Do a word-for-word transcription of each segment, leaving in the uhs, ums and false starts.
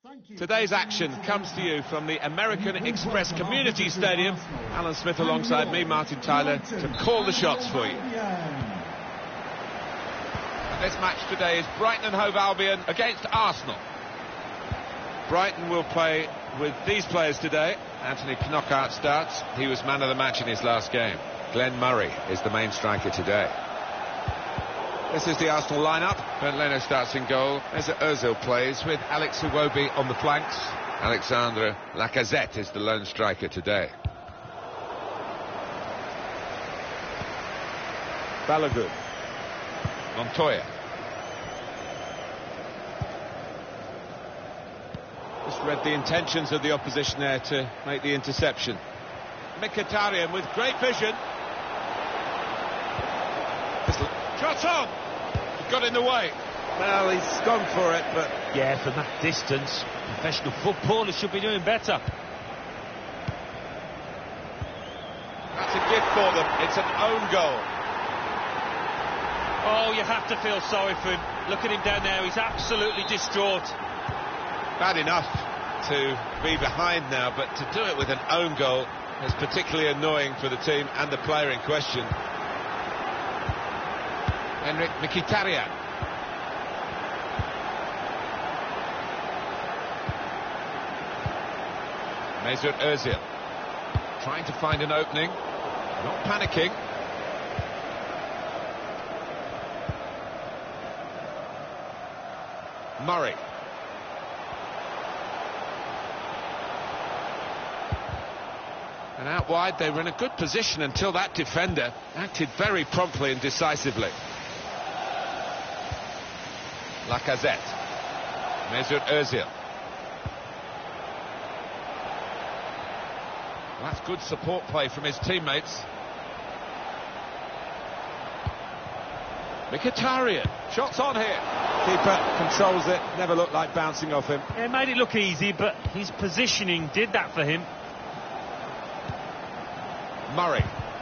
Today's action comes to you from the American Express Community Stadium. Alan Smith alongside me, Martin Tyler, to call the shots for you. And this match today is Brighton and Hove Albion against Arsenal. Brighton will play with these players today. Anthony Knockaert starts. He was man of the match in his last game. Glenn Murray is the main striker today. This is the Arsenal lineup. Bernd Leno starts in goal. Mesut Ozil plays with Alex Iwobi on the flanks. Alexandre Lacazette is the lone striker today. Balogun. Montoya. Just read the intentions of the opposition there to make the interception. Mkhitaryan with great vision. Shot on! He got in the way. Well, he's gone for it, but... Yeah, from that distance, professional footballers should be doing better. That's a gift for them. It's an own goal. Oh, you have to feel sorry for him. Look at him down there, he's absolutely distraught. Bad enough to be behind now, but to do it with an own goal is particularly annoying for the team and the player in question. Henrik Mkhitaryan. Mesut Ozil trying to find an opening, not panicking. Murray. And out wide, they were in a good position until that defender acted very promptly and decisively. Lacazette. Mesut Ozil. Well, that's good support play from his teammates. Mkhitaryan. Shots on here. Keeper controls it. Never looked like bouncing off him. It made it look easy, but his positioning did that for him. Murray.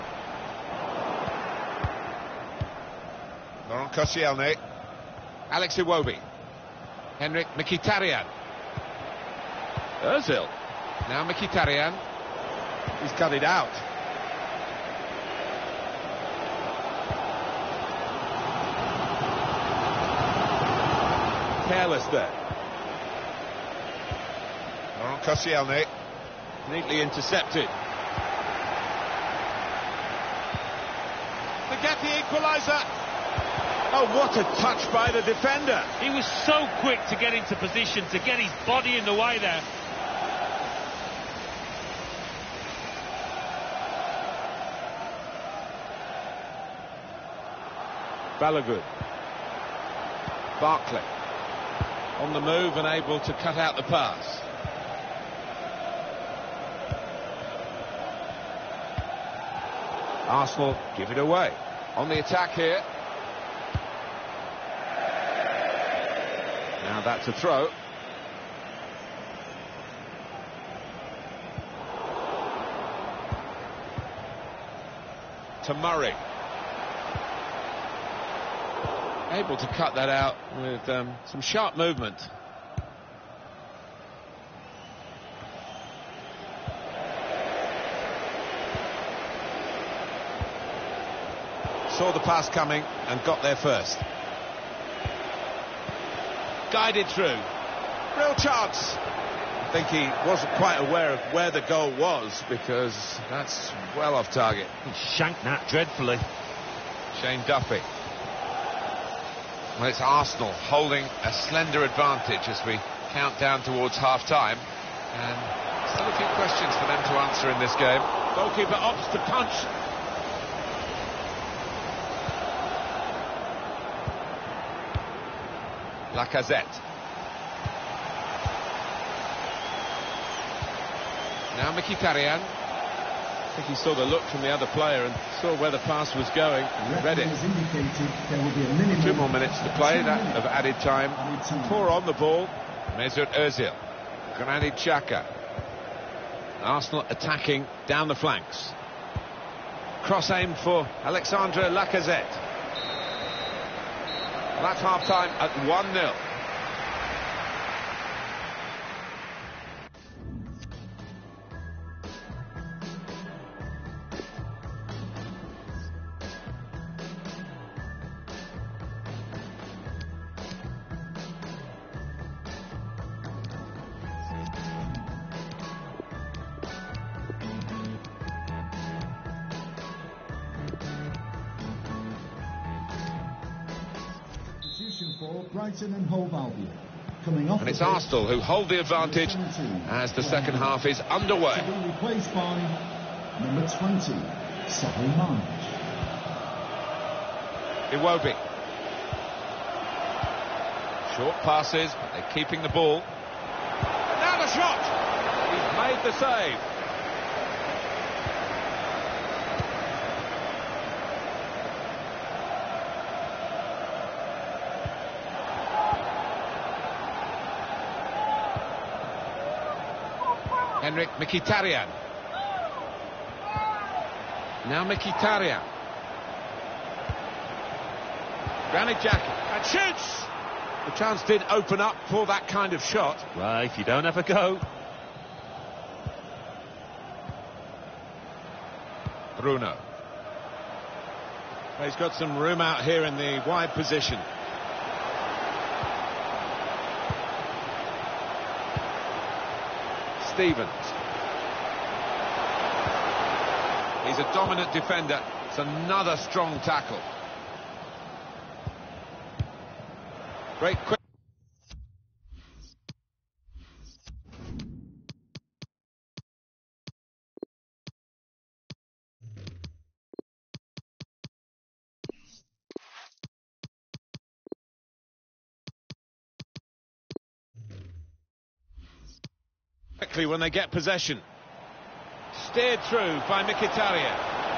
Laurent Koscielny. Alex Iwobi. Henrik Mkhitaryan. Ozil. Now Mkhitaryan. He's cut it out. Careless there. Laurent Koscielny. Neatly intercepted. To get the equaliser. Oh, what a touch by the defender. He was so quick to get into position, to get his body in the way there. Balogun. Barkley. On the move and able to cut out the pass. Arsenal give it away. On the attack here. Now that's a throw. To Murray. Able to cut that out with um, some sharp movement. Saw the pass coming and got there first. Guided through. Real chance. I think he wasn't quite aware of where the goal was, because that's well off target. He shanked that dreadfully. Shane Duffy. Well, it's Arsenal holding a slender advantage as we count down towards half-time. And still a few questions for them to answer in this game. Goalkeeper opts to punch. Lacazette. Now Mkhitaryan. I think he saw the look from the other player and saw where the pass was going and read it. Two more minutes to play, that of added time. Four on the ball. Mesut Ozil. Granit Xhaka. Arsenal attacking down the flanks. Cross aimed for Alexandre Lacazette. That's half-time at one nil. Substitution for Brighton and Hove Albion. Coming off and it's Arsenal who hold the advantage as the second half is underway. To be replaced by number twenty, Solly March. Iwobi. Short passes, but they're keeping the ball. And now the shot! He's made the save. Henrik Mkhitaryan. Now Mkhitaryan. Granit Xhaka. And shoots! The chance did open up for that kind of shot. Right, if you don't have a go. Bruno. He's got some room out here in the wide position. Stevens. He's a dominant defender. It's another strong tackle. Great quick. Quickly when they get possession. Steered through by Mkhitaryan.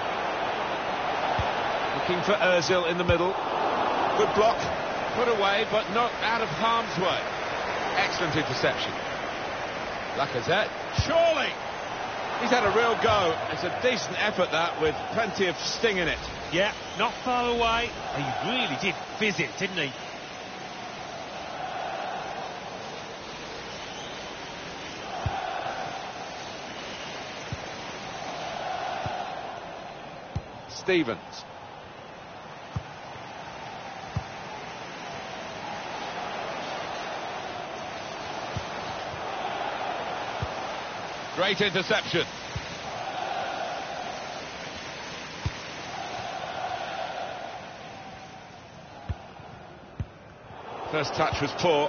Looking for Ozil in the middle. Good block. Put away, but not out of harm's way. Excellent interception. Lacazette. Surely! He's had a real go. It's a decent effort, that, with plenty of sting in it. Yeah, not far away. He really did fizz it, didn't he? Stevens. Great interception. First touch was poor.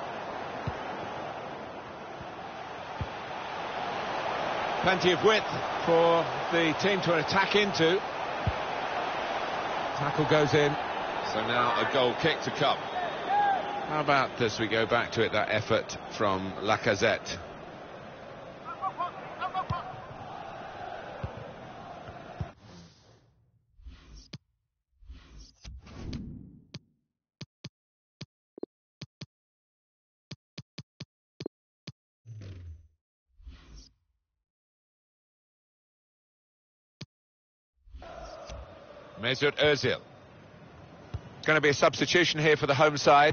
Plenty of width for the team to attack into. Tackle goes in. So now a goal kick to come. How about this? We go back to it, that effort from Lacazette. Mesut Ozil. Going to be a substitution here for the home side.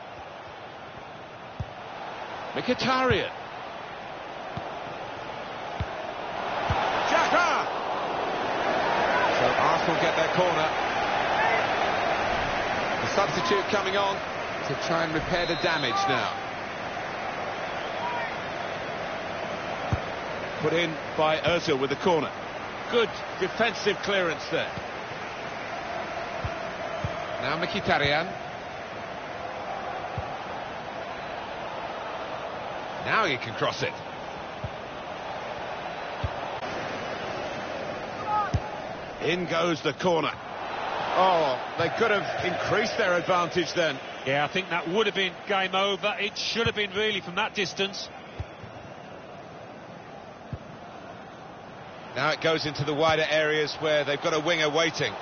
Mkhitaryan. Xhaka! So Arsenal get their corner. The substitute coming on to try and repair the damage now. Put in by Ozil with the corner. Good defensive clearance there. Now Mkhitaryan. Now he can cross it. In goes the corner. Oh, they could have increased their advantage then. Yeah, I think that would have been game over. It should have been really from that distance. Now it goes into the wider areas where they've got a winger waiting.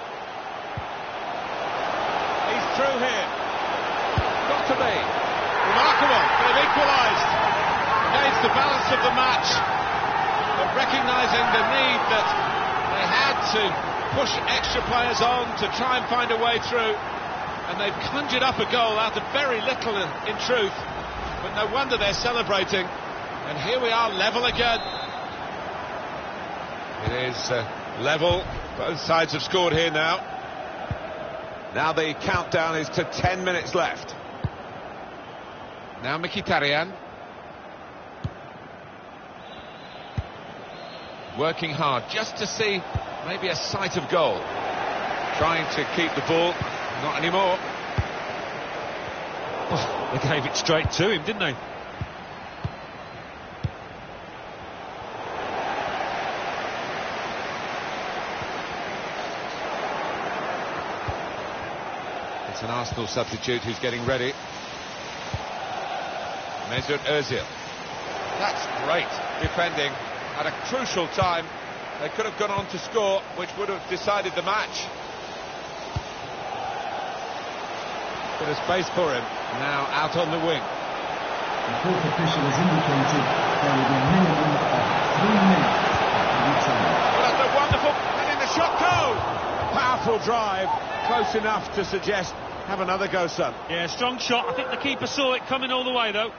Through here. Got to be. Remarkable. They've equalised against the balance of the match. But recognising the need that they had to push extra players on to try and find a way through. And they've conjured up a goal out of very little in, in truth. But no wonder they're celebrating. And here we are, level again. It is uh, level. Both sides have scored here now. Now the countdown is to ten minutes left. Now Mkhitaryan. Working hard just to see maybe a sight of goal. Trying to keep the ball. Not anymore. Well, they gave it straight to him, didn't they? It's an Arsenal substitute who's getting ready. Mesut Ozil. That's great defending at a crucial time. They could have gone on to score, which would have decided the match. Bit of space for him. Now out on the wing. The fourth official has indicated there will be a minimum of three minutes every time. Well, that's a wonderful... And in the shot goal! Powerful drive. Close enough to suggest, have another go, son. Yeah, strong shot. I think the keeper saw it coming all the way, though.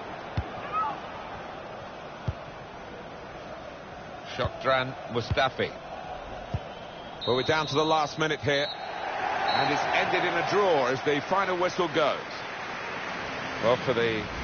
Shokran Mustafi. Well, we're down to the last minute here, and it's ended in a draw as the final whistle goes. Well, for the